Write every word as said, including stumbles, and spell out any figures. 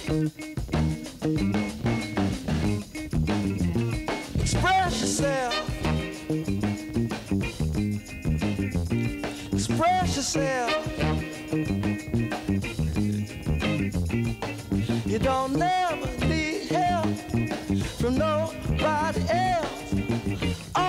Express yourself. Express yourself. You don't never need help from nobody else.